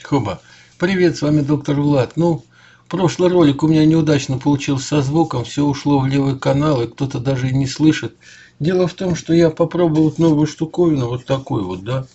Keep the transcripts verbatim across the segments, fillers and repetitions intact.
Хоба. Привет, с вами доктор Влад. Ну, прошлый ролик у меня неудачно получился со звуком, все ушло в левый канал, и кто-то даже и не слышит. Дело в том, что я попробовал вот новую штуковину, вот такую вот, да.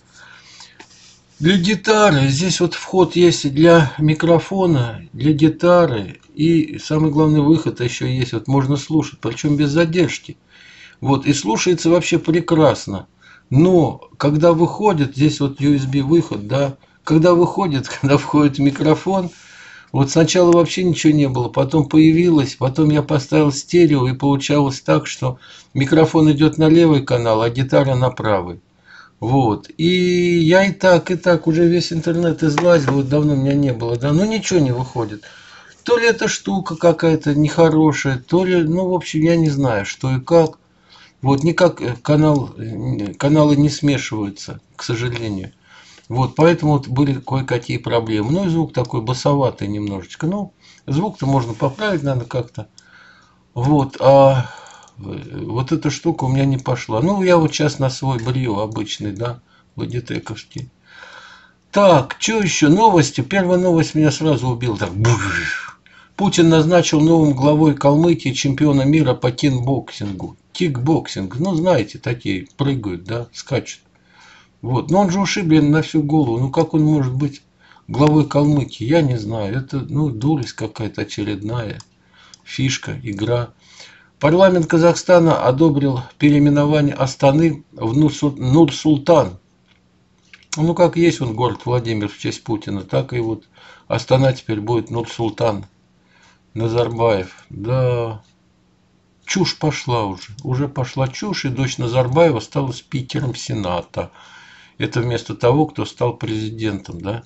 Для гитары, здесь вот вход есть для микрофона, для гитары, и самый главный выход еще есть, вот можно слушать, причем без задержки. Вот, и слушается вообще прекрасно. Но когда выходит, здесь вот ю эс би выход, да, когда выходит, когда входит микрофон, вот сначала вообще ничего не было, потом появилось, потом я поставил стерео, и получалось так, что микрофон идет на левый канал, а гитара на правый. Вот. И я и так, и так уже весь интернет излазил, вот давно меня не было, да, но ничего не выходит. То ли эта штука какая-то нехорошая, то ли, ну, в общем, я не знаю, что и как. Вот никак канал, каналы не смешиваются, к сожалению. Вот, поэтому вот были кое-какие проблемы. Ну и звук такой басоватый немножечко. Ну, звук-то можно поправить, надо как-то. Вот, а вот эта штука у меня не пошла. Ну, я вот сейчас на свой брио обычный, да, ладитековский. Так, что еще? Новости. Первая новость меня сразу убила. Так, Путин назначил новым главой Калмыкии чемпиона мира по кикбоксингу. Кикбоксинг, ну знаете, такие прыгают, да, скачут. Вот, но он же ушиблен на всю голову. Ну как он может быть главой Калмыкии? Я не знаю. Это, ну, дурость какая-то очередная. Фишка, игра. Парламент Казахстана одобрил переименование Астаны в Нур-Султан. Ну, как есть он город Владимир в честь Путина, так и вот Астана теперь будет Нур-Султан Назарбаев. Да, чушь пошла уже. Уже пошла чушь, и дочь Назарбаева стала спикером Сената. Это вместо того, кто стал президентом, да.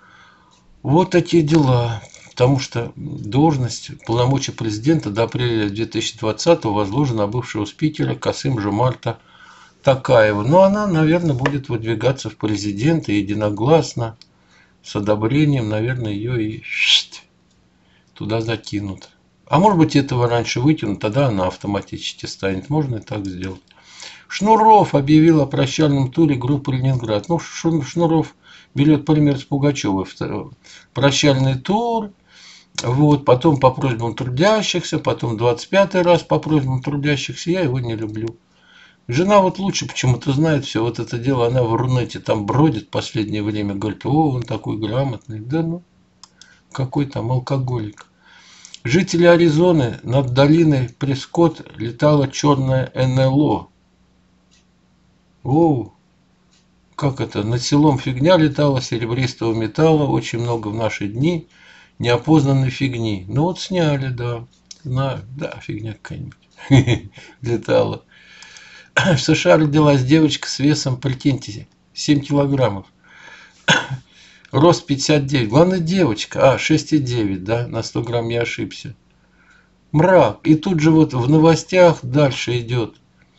Вот такие дела. Потому что должность, полномочия президента до апреля две тысячи двадцатого возложена на бывшего спикера Касым-Жомарта Токаева. Но она, наверное, будет выдвигаться в президенты единогласно, с одобрением, наверное, ее и туда закинут. А может быть, этого раньше вытянут, тогда она автоматически станет. Можно и так сделать. Шнуров объявил о прощальном туре группы «Ленинград». Ну, Шнуров берет пример с Пугачевой. Прощальный тур. Вот, потом по просьбам трудящихся, потом двадцать пятый раз по просьбам трудящихся. Я его не люблю. Жена вот лучше почему-то знает все вот это дело. Она в Рунете там бродит в последнее время. Говорит, о, он такой грамотный. Да ну, какой там алкоголик. Жители Аризоны над долиной Прескотт летала черная эн эл о. О, как это? Над селом фигня летала, серебристого металла. Очень много в наши дни неопознанной фигни. Ну вот сняли, да. Знаю, да, фигня какая-нибудь летала. В США родилась девочка с весом, прикиньте, семь килограммов. Рост пятьдесят девять. Главное, девочка. А, шесть и девять, да, на сто грамм я ошибся. Мрак. И тут же вот в новостях дальше идет.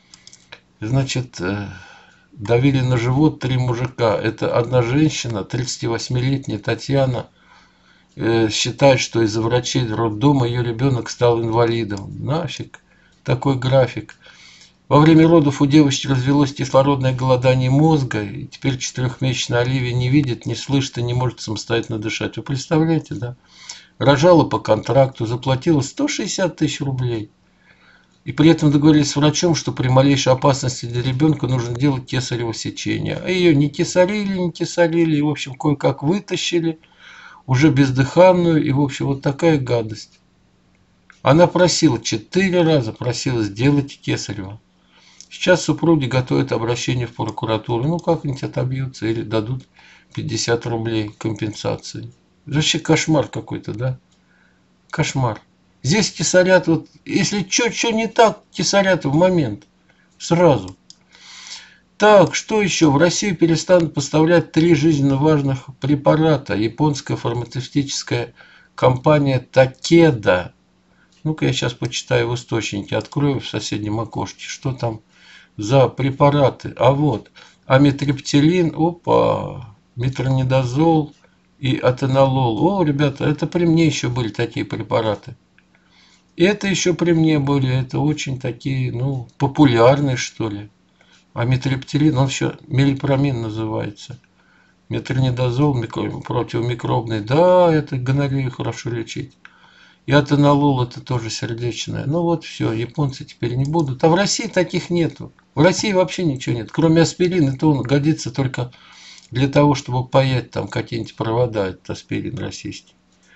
Значит, давили на живот три мужика. Это одна женщина, тридцативосьмилетняя Татьяна, считает, что из-за врачей роддома ее ребенок стал инвалидом. Нафиг такой график. Во время родов у девочки развелось кислородное голодание мозга, и теперь четырехмесячная Оливия не видит, не слышит и не может самостоятельно дышать. Вы представляете, да? Рожала по контракту, заплатила сто шестьдесят тысяч рублей. И при этом договорились с врачом, что при малейшей опасности для ребенка нужно делать кесарево сечение. А ее не кесарили, не кесарили, и, в общем, кое-как вытащили, уже бездыханную, и, в общем, вот такая гадость. Она просила, четыре раза просила сделать кесарево. Сейчас супруги готовят обращение в прокуратуру. Ну, как-нибудь отобьются или дадут пятьдесят рублей компенсации. Вообще кошмар какой-то, да? Кошмар. Здесь кесарят, вот, если что не так, кесарят в момент. Сразу. Так, что еще? В Россию перестанут поставлять три жизненно важных препарата. Японская фармацевтическая компания Такеда. Ну-ка я сейчас почитаю в источнике, открою в соседнем окошке, что там за препараты. А вот, амитриптилин, опа, метронидазол и атенолол. О, ребята, это при мне еще были такие препараты. И это еще при мне были, это очень такие, ну, популярные, что ли. Амитриптилин, он еще мелипромин называется. Метронидазол микро- противомикробный. Да, это гонорею хорошо лечить. И атенолол это тоже сердечное. Ну вот все, японцы теперь не будут. А в России таких нету. В России вообще ничего нет. Кроме аспирина, то он годится только для того, чтобы паять там какие-нибудь провода. Это аспирин российский.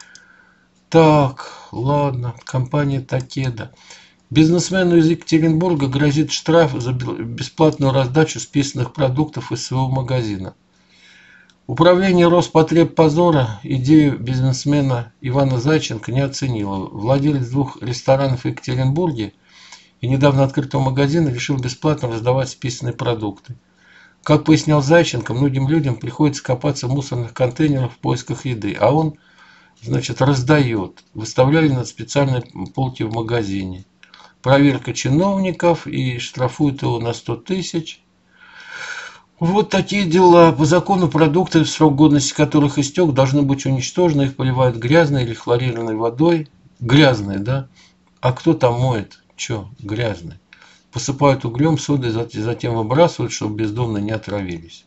Так, ладно. Компания Такеда. Бизнесмену из Екатеринбурга грозит штраф за бесплатную раздачу списанных продуктов из своего магазина. Управление Роспотребпозора идею бизнесмена Ивана Зайченко не оценило. Владелец двух ресторанов в Екатеринбурге и недавно открытого магазина решил бесплатно раздавать списанные продукты. Как пояснял Зайченко, многим людям приходится копаться в мусорных контейнерах в поисках еды, а он, значит, раздает. Выставляли на специальной полке в магазине. Проверка чиновников и штрафуют его на сто тысяч. Вот такие дела. По закону продукты, срок годности которых истек, должны быть уничтожены. Их поливают грязной или хлорированной водой. Грязной, да? А кто там моет? Че, грязной? Посыпают углем, содой, затем выбрасывают, чтобы бездомные не отравились.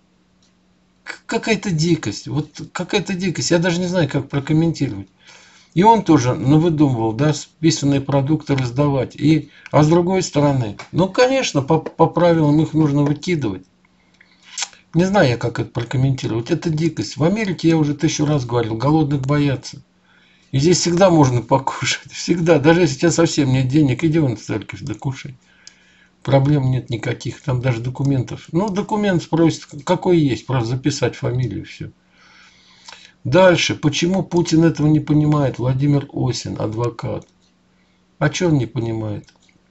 Какая-то дикость. Вот какая-то дикость. Я даже не знаю, как прокомментировать. И он тоже навыдумывал, да, списанные продукты раздавать. И, а с другой стороны, ну, конечно, по, по правилам их нужно выкидывать. Не знаю я, как это прокомментировать. Это дикость. В Америке, я уже тысячу раз говорил, голодных боятся. И здесь всегда можно покушать. Всегда. Даже если у тебя совсем нет денег, иди вон в церковь, да кушай. Проблем нет никаких. Там даже документов. Ну, документ спросит, какой есть. Просто записать фамилию, все. Дальше. Почему Путин этого не понимает? Владимир Осин, адвокат. А что он не понимает?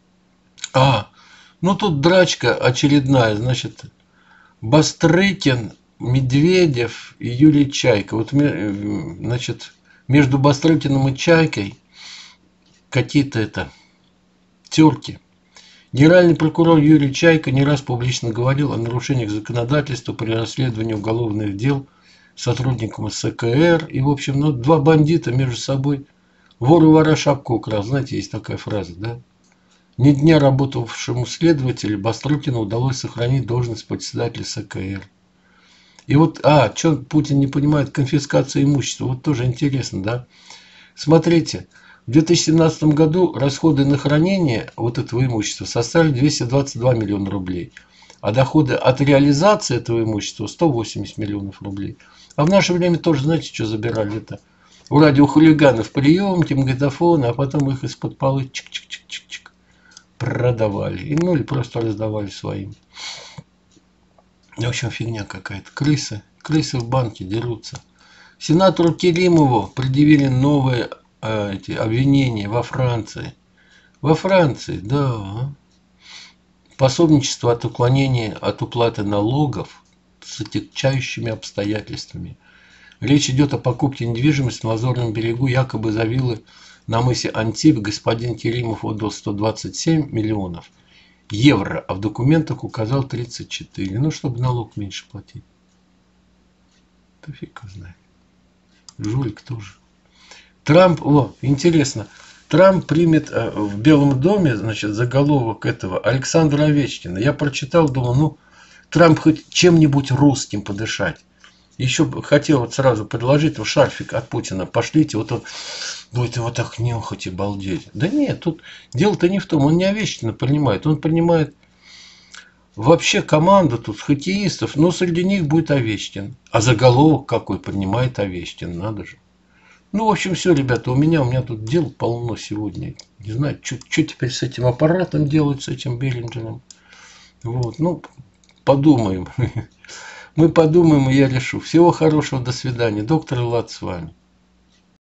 А, ну тут драчка очередная. Значит, Бастрыкин, Медведев и Юрий Чайка. Вот, значит, между Бастрыкиным и Чайкой какие-то это терки. Генеральный прокурор Юрий Чайка не раз публично говорил о нарушениях законодательства при расследовании уголовных дел сотрудникам СКР. И, в общем, ну, два бандита между собой. Вор и вора шапку украл. Знаете, есть такая фраза, да? Ни дня работавшему следователю Бастрыкину удалось сохранить должность председателя СКР. И вот, а, что Путин не понимает, конфискация имущества. Вот тоже интересно, да? Смотрите, в две тысячи семнадцатом году расходы на хранение вот этого имущества составили двести двадцать два миллиона рублей. А доходы от реализации этого имущества сто восемьдесят миллионов рублей. А в наше время тоже, знаете, что забирали это? У радиохулиганов приемки, магнитофоны, а потом их из-под полы чик-чик-чик-чик-чик продавали. И, ну или просто раздавали своим. В общем, фигня какая-то. Крысы. Крысы в банке дерутся. Сенатору Керимову предъявили новые э, эти, обвинения во Франции. Во Франции, да. Пособничество от уклонения от уплаты налогов с отягчающими обстоятельствами. Речь идет о покупке недвижимости на Лазурном берегу, якобы за виллы на мысе Антиб. Господин Керимов отдал сто двадцать семь миллионов евро, а в документах указал тридцать четыре. Ну, чтобы налог меньше платить. Да фиг его знает. Жулик тоже. Трамп, о, интересно, Трамп примет в Белом доме, значит, заголовок этого Александра Овечкина. Я прочитал, думал, ну, Трамп хоть чем-нибудь русским подышать. Еще хотел вот сразу предложить, вот шарфик от Путина пошлите, вот он будет его так нюхать и балдеть. Да нет, тут дело-то не в том, он не Овечкина принимает, он принимает вообще команду тут хоккеистов, но среди них будет Овечкин. А заголовок какой принимает Овечкин, надо же. Ну, в общем, все, ребята, у меня, у меня тут дел полно сегодня. Не знаю, что теперь с этим аппаратом делать, с этим Беллинджером. Вот, ну, подумаем. Мы подумаем, и я решу. Всего хорошего, до свидания. Доктор Влад с вами.